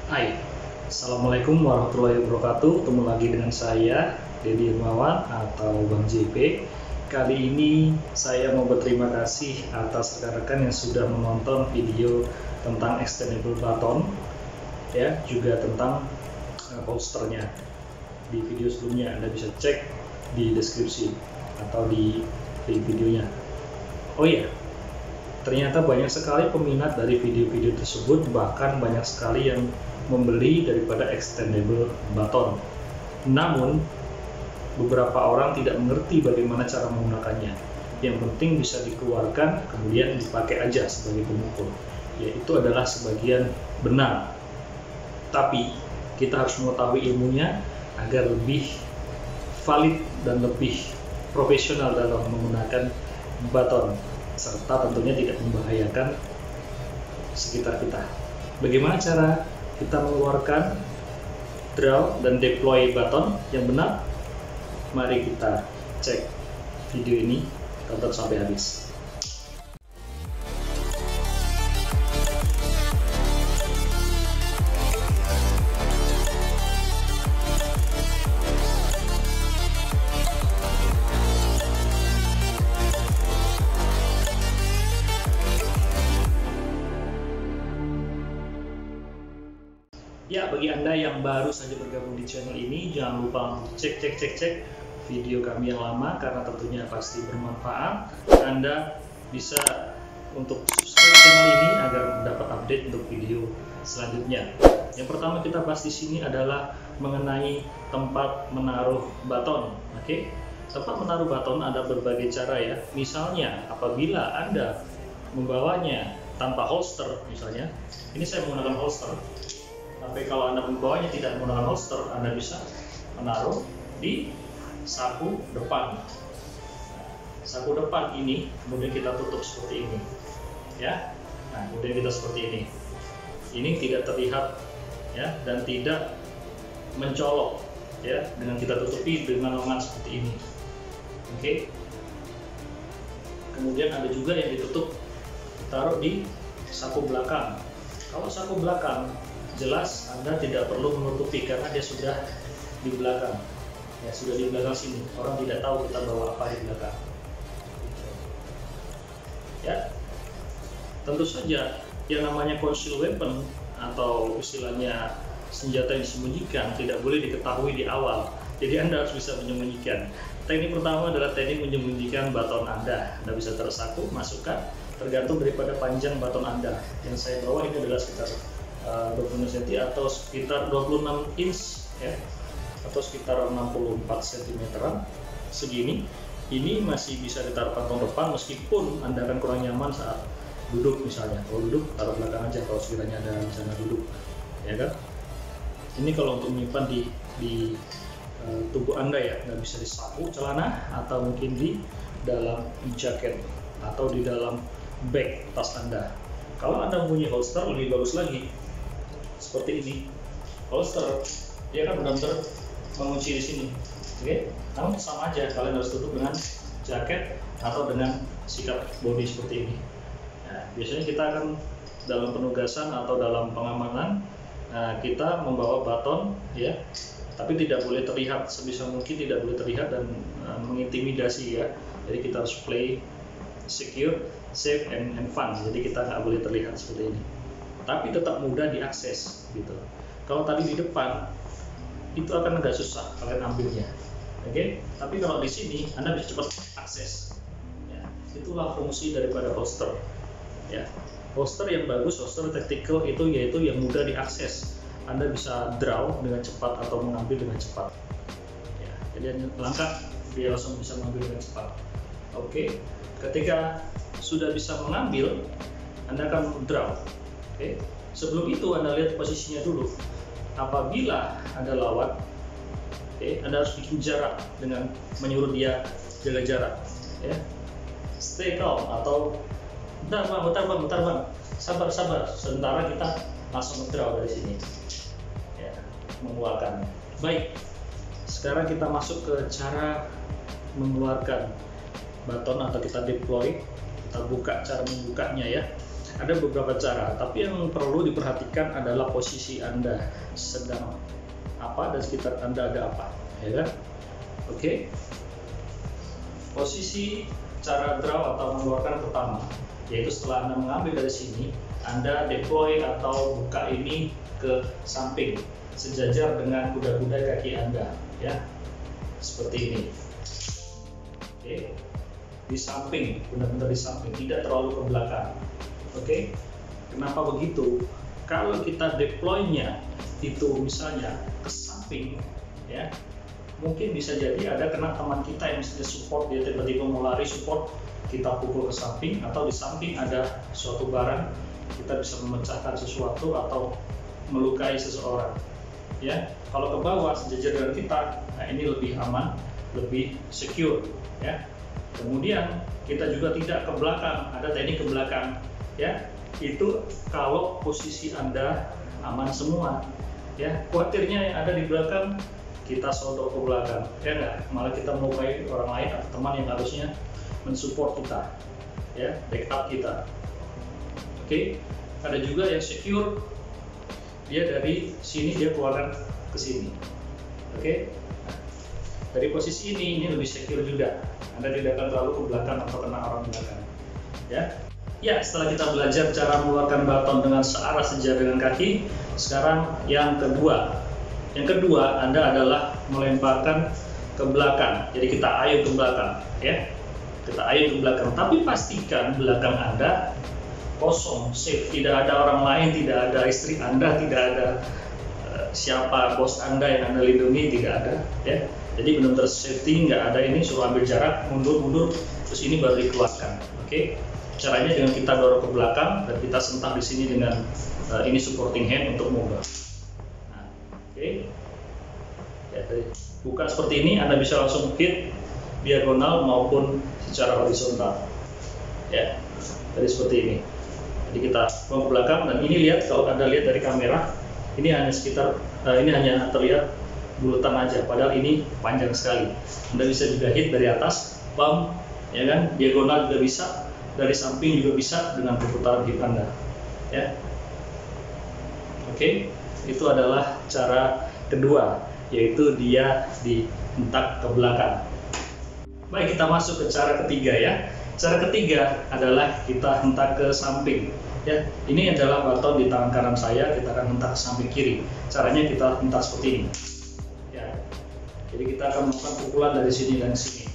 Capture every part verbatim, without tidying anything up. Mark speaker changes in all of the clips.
Speaker 1: Hai, Assalamualaikum warahmatullahi wabarakatuh. Ketemu lagi dengan saya, Deddy Irmawan atau Bang J P. Kali ini saya mau berterima kasih atas rekan-rekan yang sudah menonton video tentang extendable button, ya, juga tentang uh, posternya. Di video sebelumnya Anda bisa cek di deskripsi atau di link videonya. Oh iya, ternyata banyak sekali peminat dari video-video tersebut, bahkan banyak sekali yang membeli daripada extendable button. Namun, beberapa orang tidak mengerti bagaimana cara menggunakannya. Yang penting bisa dikeluarkan, kemudian dipakai aja sebagai pemukul. Ya, itu adalah sebagian benar. Tapi, kita harus mengetahui ilmunya agar lebih valid dan lebih profesional dalam menggunakan button, serta tentunya tidak membahayakan sekitar kita. Bagaimana cara kita mengeluarkan, draw, dan deploy button yang benar? Mari kita cek video ini, tonton sampai habis. Ya, bagi Anda yang baru saja bergabung di channel ini, jangan lupa untuk cek cek cek cek video kami yang lama, karena tentunya pasti bermanfaat. Anda bisa untuk subscribe channel ini agar mendapat update untuk video selanjutnya. Yang pertama kita bahas di sini adalah mengenai tempat menaruh baton. Oke, tempat menaruh baton ada berbagai cara ya. Misalnya apabila Anda membawanya tanpa holster, misalnya ini saya menggunakan holster. Tapi kalau Anda membawanya tidak menggunakan holster, Anda bisa menaruh di saku depan. Saku depan ini kemudian kita tutup seperti ini, ya. Nah, kemudian kita seperti ini. Ini tidak terlihat, ya, dan tidak mencolok, ya, dengan kita tutupi dengan lengan seperti ini. Oke. Kemudian ada juga yang ditutup, taruh di saku belakang. Kalau saku belakang, jelas Anda tidak perlu menutupi karena dia sudah di belakang, ya, sudah di belakang sini. Orang tidak tahu kita bawa apa di belakang. Ya, tentu saja yang namanya concealed weapon atau istilahnya senjata yang disembunyikan tidak boleh diketahui di awal. Jadi Anda harus bisa menyembunyikan. Teknik pertama adalah teknik menyembunyikan baton Anda. Anda bisa tersaku, masukkan, tergantung daripada panjang baton Anda. Yang saya bawa ini adalah sekitar dua puluh enam sentimeter atau sekitar dua puluh enam inch, ya, atau sekitar enam puluh empat sentimeteran segini. Ini masih bisa ditaruh kantong depan meskipun Anda akan kurang nyaman saat duduk misalnya. Kalau duduk taruh belakang aja kalau sekiranya Anda di sana duduk, ya kan. Ini kalau untuk menyimpan di di uh, tubuh Anda, ya, nggak bisa di saku celana atau mungkin di dalam jaket atau di dalam bag tas Anda. Kalau Anda mempunyai holster lebih bagus lagi. Seperti ini, holster dia kan benar-benar mengunci di sini. Oke, namun sama aja kalian harus tutup dengan jaket atau dengan sikap body seperti ini. Nah, biasanya kita akan dalam penugasan atau dalam pengamanan, nah, kita membawa baton, ya, tapi tidak boleh terlihat, sebisa mungkin tidak boleh terlihat dan uh, mengintimidasi, ya. Jadi kita harus play secure, safe, and, and fun. Jadi kita nggak boleh terlihat seperti ini, tapi tetap mudah diakses gitu. Kalau tadi di depan itu akan agak susah kalian ambilnya, oke? Okay? Tapi kalau di sini Anda bisa cepat akses, ya. Itulah fungsi daripada holster, ya. Holster yang bagus, holster tactical itu yaitu yang mudah diakses. Anda bisa draw dengan cepat atau mengambil dengan cepat, ya. Jadi hanya langkah dia langsung bisa mengambil dengan cepat. Oke, okay? Ketika sudah bisa mengambil, Anda akan draw. Oke, sebelum itu Anda lihat posisinya dulu. Apabila Anda lawan, oke, Anda harus bikin jarak dengan menyuruh dia jaga jarak, ya. Stay calm atau bentar bang, bentar bang, bentar bang, sabar sabar. Sementara kita langsung ngedraw dari sini, ya, mengeluarkan. Baik, sekarang kita masuk ke cara mengeluarkan baton atau kita deploy. Kita buka cara membukanya, ya. Ada beberapa cara, tapi yang perlu diperhatikan adalah posisi Anda sedang apa dan sekitar Anda ada apa, ya kan? Oke. Okay. Posisi cara draw atau mengeluarkan pertama, yaitu setelah Anda mengambil dari sini, Anda deploy atau buka ini ke samping sejajar dengan kuda-kuda kaki Anda, ya. Seperti ini. Oke. Okay. Di samping, benar-benar di samping, tidak terlalu ke belakang. Oke. Okay. Kenapa begitu? Kalau kita deploy-nya itu misalnya ke samping, ya, mungkin bisa jadi ada kena teman kita yang mesti support, dia tiba-tiba mau lari support, kita pukul ke samping, atau di samping ada suatu barang, kita bisa memecahkan sesuatu atau melukai seseorang. Ya, kalau ke bawah sejajar dengan kita, nah ini lebih aman, lebih secure. Ya, kemudian kita juga tidak ke belakang, ada teknik ke belakang. Ya, itu kalau posisi Anda aman semua. Ya, khawatirnya yang ada di belakang kita sodok ke belakang, ya enggak? Malah kita melukai orang lain atau teman yang harusnya mensupport kita, ya, backup kita. Oke, okay. Ada juga yang secure, dia dari sini dia keluarkan ke sini. Oke, okay. Nah, dari posisi ini ini lebih secure juga. Anda tidak akan terlalu ke belakang atau kena orang belakang. Ya, ya. Setelah kita belajar cara mengeluarkan baton dengan searah sejajar dengan kaki, sekarang yang kedua. Yang kedua, Anda adalah melemparkan ke belakang. Jadi kita ayun ke belakang, ya. Kita ayun ke belakang. Tapi pastikan belakang Anda kosong, safe. Tidak ada orang lain, tidak ada istri Anda, tidak ada uh, siapa bos Anda yang Anda lindungi, tidak ada, ya. Jadi benar-benar safety, nggak ada ini, suruh ambil jarak, mundur-mundur, terus ini baru dikeluarkan. Oke. Okay? Caranya dengan kita dorong ke belakang dan kita sentak di sini dengan uh, ini supporting hand untuk mobile. Oke, okay. Ya, buka seperti ini, Anda bisa langsung hit diagonal maupun secara horizontal. Ya, jadi seperti ini. Jadi kita ke belakang dan ini lihat, kalau Anda lihat dari kamera, ini hanya sekitar, uh, ini hanya terlihat bulatan aja, padahal ini panjang sekali. Anda bisa juga hit dari atas, bump, ya kan, diagonal juga bisa, dari samping juga bisa dengan perputaran hip Anda. Ya, oke. Okay. Itu adalah cara kedua, yaitu dia dihentak ke belakang. Baik, kita masuk ke cara ketiga, ya. Cara ketiga adalah kita hentak ke samping. Ya, ini adalah baton di tangan kanan saya, kita akan hentak ke samping kiri. Caranya kita hentak seperti ini. Ya, jadi kita akan melakukan pukulan dari sini dan sini.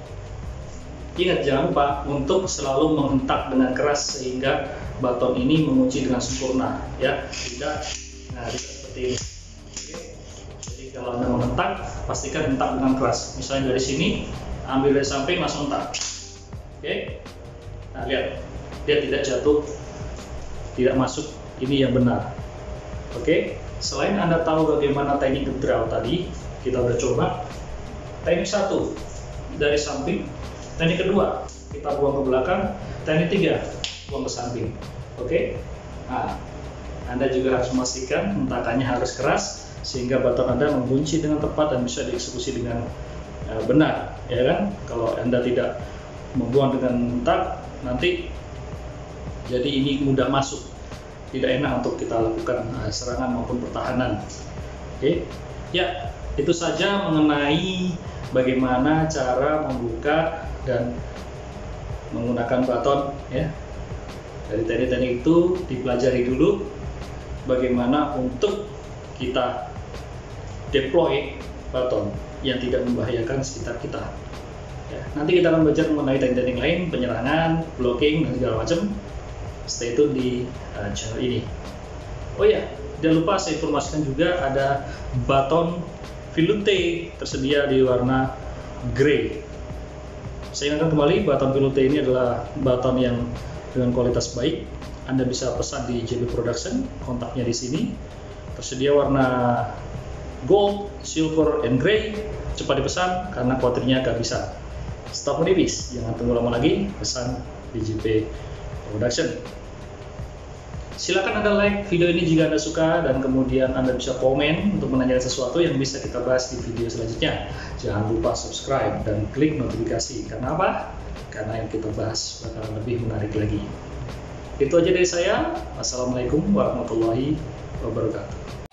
Speaker 1: Ingat, jangan lupa untuk selalu menghentak dengan keras sehingga baton ini mengunci dengan sempurna. Ya, tidak. Nah, seperti ini. Oke. Jadi kalau Anda menghentak, pastikan hentak dengan keras. Misalnya dari sini, ambil dari samping, langsung hentak. Oke. Nah, lihat, dia tidak jatuh, tidak masuk. Ini yang benar. Oke. Selain Anda tahu bagaimana teknik draw tadi, kita udah coba. Teknik satu, dari samping. Teknik kedua, kita buang ke belakang. Teknik tiga, buang ke samping. Oke. Nah, Anda juga harus memastikan hentakannya harus keras sehingga baton Anda mengunci dengan tepat dan bisa dieksekusi dengan uh, benar, ya kan? Kalau Anda tidak membuang dengan hentak, nanti jadi ini mudah masuk, tidak enak untuk kita lakukan uh, serangan maupun pertahanan. Oke, ya, itu saja mengenai bagaimana cara membuka dan menggunakan baton, ya. Dari teknik-teknik itu dipelajari dulu bagaimana untuk kita deploy baton yang tidak membahayakan sekitar kita. Ya, nanti kita akan belajar mengenai teknik-teknik lain, penyerangan, blocking, dan segala macam. Stay tune di uh, channel ini. Oh ya, jangan lupa saya informasikan juga ada baton Veloute tersedia di warna grey. Saya ingatkan kembali, baton Veloute ini adalah baton yang dengan kualitas baik. Anda bisa pesan di J B Production, kontaknya di sini. Tersedia warna gold, silver, and grey. Cepat dipesan karena kuotirnya agak bisa. Stop menipis, jangan tunggu lama lagi, pesan di J B Production. Silakan Anda like video ini jika Anda suka, dan kemudian Anda bisa komen untuk menanyakan sesuatu yang bisa kita bahas di video selanjutnya. Jangan lupa subscribe dan klik notifikasi. Karena apa? Karena yang kita bahas bakalan lebih menarik lagi. Itu aja dari saya. Assalamualaikum warahmatullahi wabarakatuh.